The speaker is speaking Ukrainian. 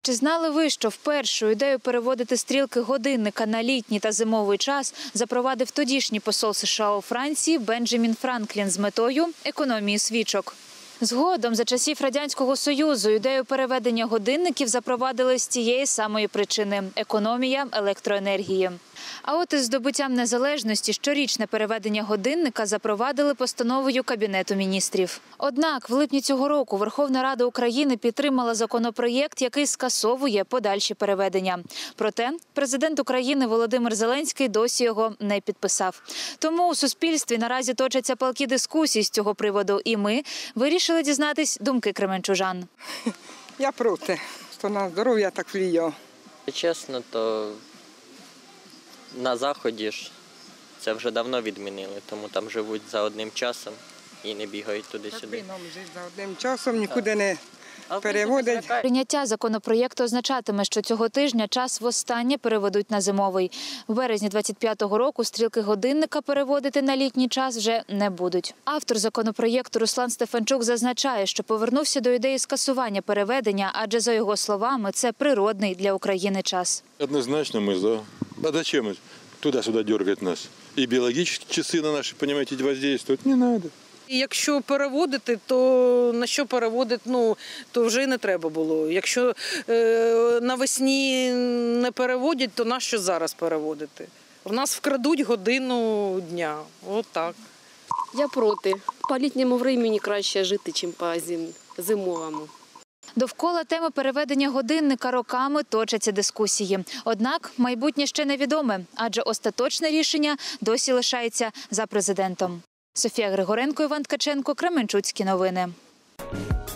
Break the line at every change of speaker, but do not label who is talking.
чи знали ви, що вперше ідею переводити стрілки годинника на літній та зимовий час запровадив тодішній посол США у Франції Бенджамін Франклін з метою економії свічок? Згодом, за часів Радянського Союзу, ідею переведення годинників запровадили з тієї самої причини – економія електроенергії. А от із здобуттям незалежності щорічне переведення годинника запровадили постановою Кабінету міністрів. Однак в липні цього року Верховна Рада України підтримала законопроєкт, який скасовує подальші переведення. Проте президент України Володимир Зеленський досі його не підписав. Тому у суспільстві наразі точаться палкі дискусії з цього приводу, і ми вирішили дізнатись думки кременчужан.
Я проти, що на здоров'я так впливає.
Чесно, то на Заході ж це вже давно відмінили, тому там живуть за одним часом і не бігають туди-сюди.
За одним часом нікуди не переводять.
Прийняття законопроєкту означатиме, що цього тижня час востаннє переведуть на зимовий. В березні 25-го року стрілки годинника переводити на літній час вже не будуть. Автор законопроєкту Руслан Стефанчук зазначає, що повернувся до ідеї скасування переведення, адже, за його словами, це природний для України час.
Однозначно мы за. А зачем туда-сюда дергать нас? И биологические часы на наши, понимаете, воздействуют. Не надо.
Якщо переводити, то на що переводити, то вже й не треба було. Якщо навесні не переводять, то на що зараз переводити? В нас вкрадуть годину дня. От так.
Я проти. По літньому времени краще жити, ніж по зимовому.
Довкола теми переведення годинника роками точаться дискусії. Однак майбутнє ще невідоме, адже остаточне рішення досі лишається за президентом. Софія Григоренко, Іван Ткаченко, Кременчуцькі новини.